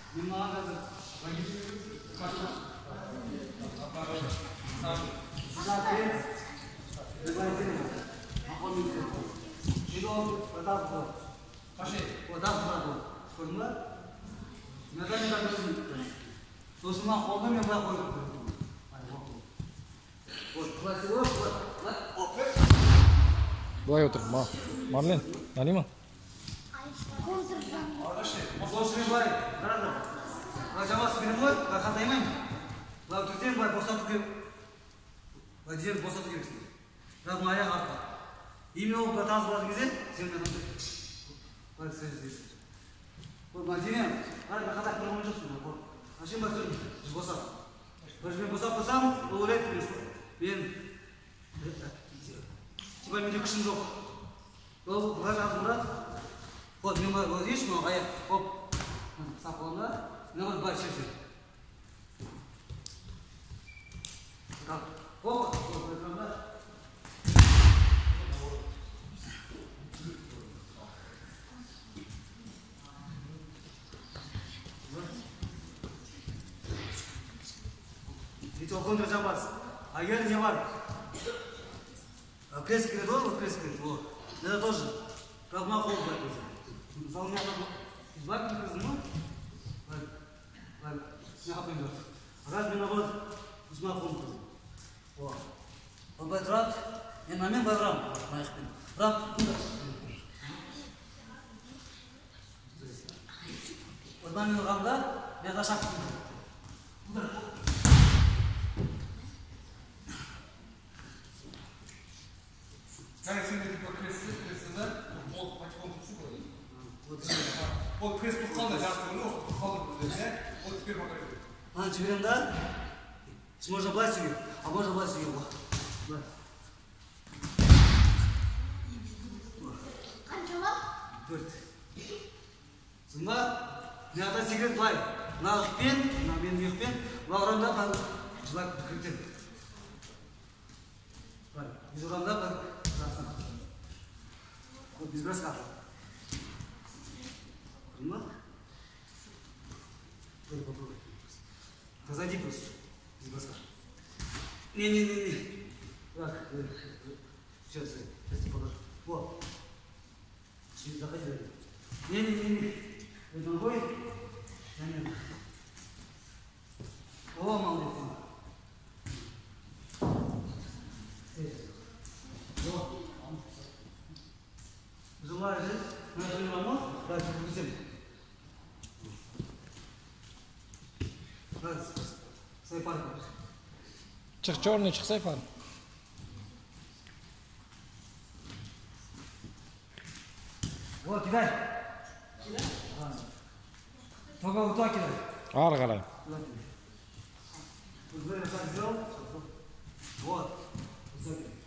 Былай отыр, Марлен, нани ма? Жамасы берем ғой, қатаймайым. Бұлай түрден бұлай босату керек. Бұлай жерді босату керексің. Бірақ мұны аяқ арқа. Именно ол бұлай тазы болатын кезде, сен қандай. Бұлай сөз дейсің. Бұлай денем, бұлай қатақ бір оң жоқсың. Ашын бұлай түрден, босат. Бір мен босап тұрсам, ол ойлайды мен типа менде күшім жоқ. Ол бұлай жазым бұрат. Мен бұлай еш мұны аяқ, оп, сап боламын да. Ne var baş şey. Tamam. Hop. Hiç okunduracağım bas. Hayır ne var? Крест кредо, крест кредо. Это тоже. Как махол будет. Заумя там. Два кредо. Раз мен вот узма хунту. О. Он байтрат, я на мен байрам, майхпин. Раб. Вот на мен рамда, я за шаг. Как сендер по крестіда, ол пачкон түсі ғой. Ол крест тұққанда жасты оны, ол тұққалды көздеріне, ол теперь покажу. Жіберем да? Можно пластике, а можно пластике. Қанша ба? 4. Сынба, мен ата секрет былай. Мына ұқпен, мен ұқпен, бұл ұрамда жылай күртем. Біз ұрамда жасын. Біз біраз қапы. Сынба? Попробуй. Позади просто. Без броска. Не. Так. Сейчас тебе положу. Вот. Заходи. Не. Это ногой? Нет. О, молодец. Вот. Желаешь, да? Нажми раму. Дальше выпустим. Çık черный, çık sayfan. Вот, кидай. Только вот так кидай. Ağır qalay. Вот. Вот.